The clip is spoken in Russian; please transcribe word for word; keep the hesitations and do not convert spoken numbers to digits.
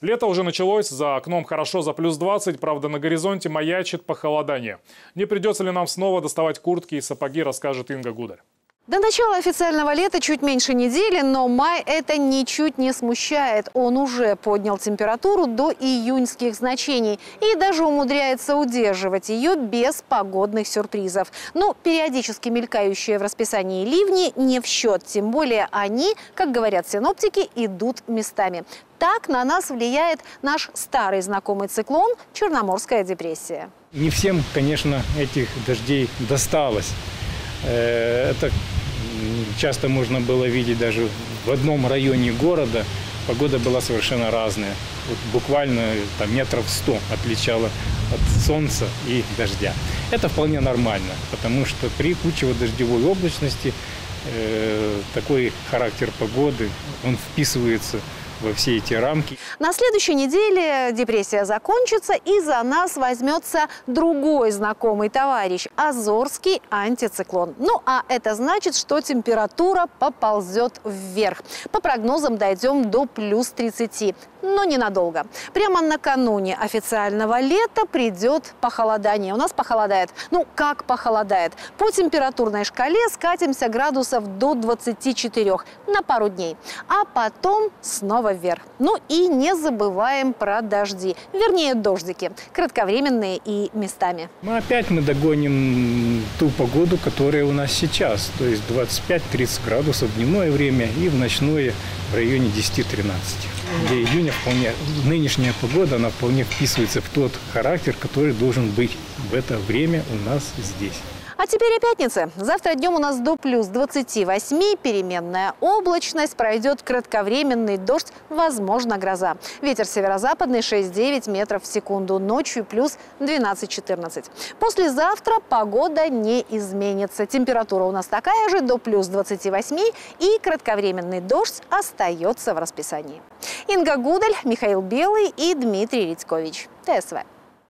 Лето уже началось, за окном хорошо за плюс двадцать, правда на горизонте маячит похолодание. Не придется ли нам снова доставать куртки и сапоги, расскажет Инга Гударь. До начала официального лета чуть меньше недели, но май это ничуть не смущает. Он уже поднял температуру до июньских значений и даже умудряется удерживать ее без погодных сюрпризов. Но периодически мелькающие в расписании ливни не в счет, тем более они, как говорят синоптики, идут местами. Так на нас влияет наш старый знакомый циклон – Черноморская депрессия. Не всем, конечно, этих дождей досталось. Это часто можно было видеть даже в одном районе города. Погода была совершенно разная. Вот буквально там, метров сто отличала от солнца и дождя. Это вполне нормально, потому что при кучево-дождевой облачности э, такой характер погоды, он вписывается во все эти рамки. На следующей неделе депрессия закончится, и за нас возьмется другой знакомый товарищ – Азорский антициклон. Ну а это значит, что температура поползет вверх. По прогнозам дойдем до плюс тридцати, но ненадолго. Прямо накануне официального лета придет похолодание. У нас похолодает. Ну как похолодает? По температурной шкале скатимся градусов до двадцати четырёх на пару дней, а потом снова вверх. Ну и не забываем про дожди, вернее дождики, кратковременные и местами. Ну, опять мы догоним ту погоду, которая у нас сейчас, то есть двадцать пять — тридцать градусов в дневное время и в ночное в районе десяти-тринадцати. Для июня вполне нынешняя погода, она вполне вписывается в тот характер, который должен быть в это время у нас здесь. А теперь о пятнице. Завтра днем у нас до плюс двадцати восьми, переменная облачность, пройдет кратковременный дождь, возможно гроза. Ветер северо-западный шесть-девять метров в секунду, ночью плюс двенадцать-четырнадцать. Послезавтра погода не изменится. Температура у нас такая же, до плюс двадцати восьми, и кратковременный дождь остается в расписании. Инга Гударь, Михаил Белый и Дмитрий Редькович. ТСВ.